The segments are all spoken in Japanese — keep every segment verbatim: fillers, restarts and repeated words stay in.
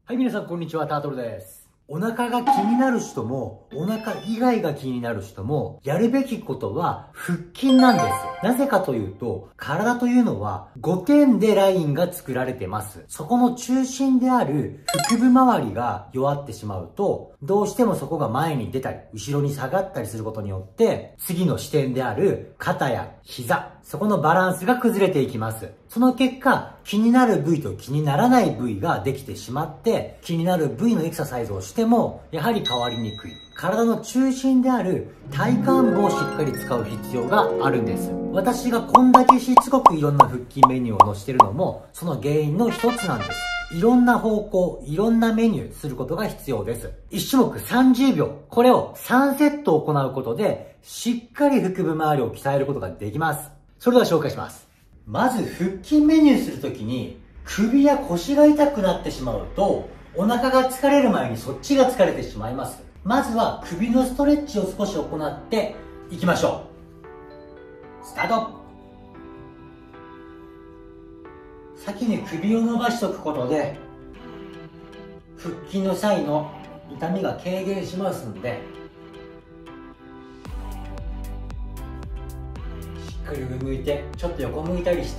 はい、皆さんこんにちは、タートルです。お腹が気になる人も、お腹以外が気になる人も、やるべきことは腹筋なんです。なぜかというと、体というのはごてんでラインが作られてます。そこの中心である腹部周りが弱ってしまうと、どうしてもそこが前に出たり、後ろに下がったりすることによって、次の視点である肩や膝、そこのバランスが崩れていきます。その結果、気になる部位と気にならない部位ができてしまって、気になる部位のエクササイズをしても、やはり変わりにくい。体の中心である体幹部をしっかり使う必要があるんです。私がこんだけしつこくいろんな腹筋メニューを載せてるのも、その原因の一つなんです。いろんな方向、いろんなメニューすることが必要です。いち種目さんじゅうびょう。これをさんセット行うことで、しっかり腹部周りを鍛えることができます。それでは紹介します。まず腹筋メニューするときに、首や腰が痛くなってしまうと、お腹が疲れる前にそっちが疲れてしまいます。まずは首のストレッチを少し行っていきましょう。スタート。先に首を伸ばしておくことで、腹筋の際の痛みが軽減しますので、しっかり上向いて、ちょっと横向いたりして、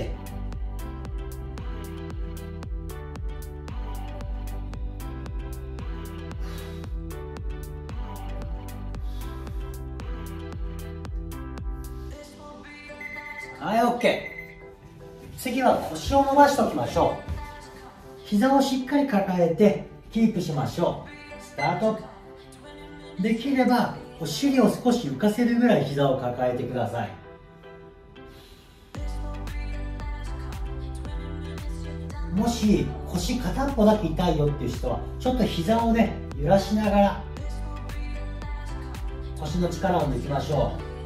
はい、OK。次は腰を伸ばしておきましょう。膝をしっかり抱えてキープしましょう。スタート。できればお尻を少し浮かせるぐらい膝を抱えてください。もし腰片っぽだけ痛いよっていう人はちょっと膝をね揺らしながら腰の力を抜きましょう。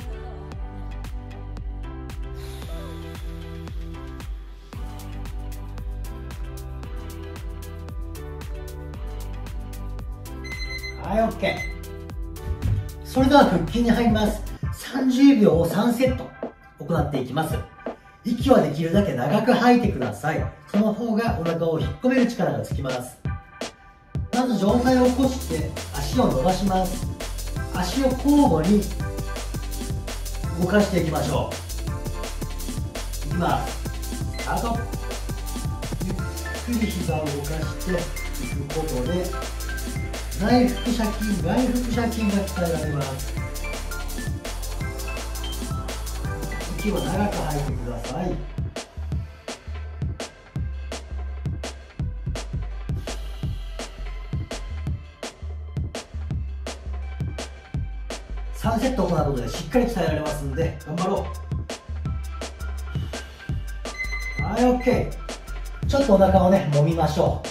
はい、OK。それでは腹筋に入ります。さんじゅうびょうをさんセット行っていきます。息はできるだけ長く吐いてください。その方がお腹を引っ込める力がつきます。まず上体を起こして足を伸ばします。足を交互に動かしていきましょう。いきます。スタート。ゆっくり膝を動かしていくことで内腹斜筋、外腹斜筋が鍛えられます。息を長く吐いてください。さんセット行うことでしっかり鍛えられますので頑張ろう。はい、 OK。 ちょっとお腹をね揉みましょう。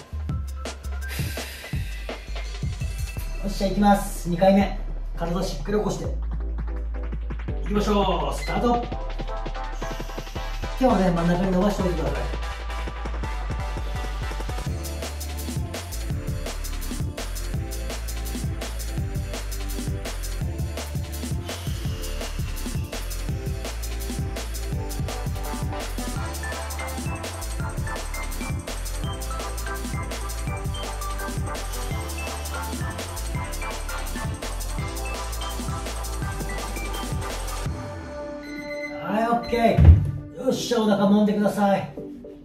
よっしゃ、いきます。にかいめ、体をしっかり起こしていきましょう。スタート。手をね真ん中に伸ばしておいてください。はい、 OK。 よっしゃ、お腹揉んでください。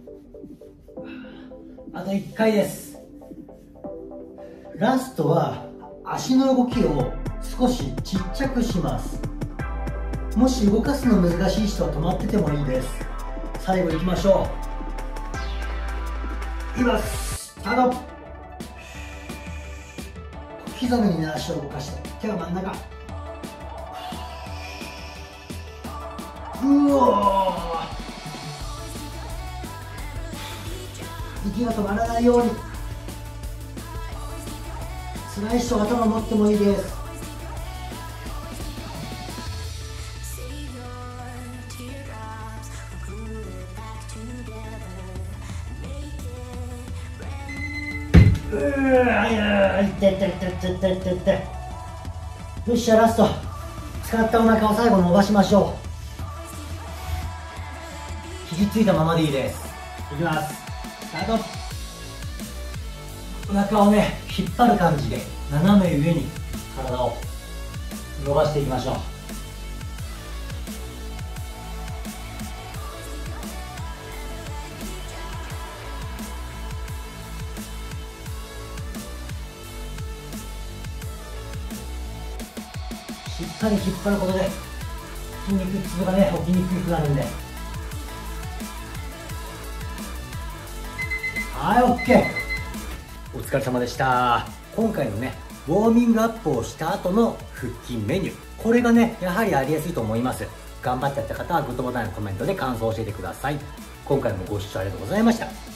あといっかいです。ラストは足の動きを少しちっちゃくします。もし動かすの難しい人は止まっててもいいです。最後いきましょう。いきます。スタート。小刻みにね足を動かして手は真ん中。うおー、息が止まらないように。辛い人は頭持ってもいいです。うー、いってってってってってってって。よっしゃ、ラスト。使ったお腹を最後伸ばしましょう。肘ついたままでいいです。いきます。スタート。 お腹をね引っ張る感じで斜め上に体を伸ばしていきましょう。しっかり引っ張ることで筋肉痛がね起きにくくなるんで。はい、 OK。 お疲れ様でした。今回のねウォーミングアップをした後の腹筋メニュー、これがねやはりやりやすいと思います。頑張ってやった方はグッドボタンやコメントで感想を教えてください。今回もご視聴ありがとうございました。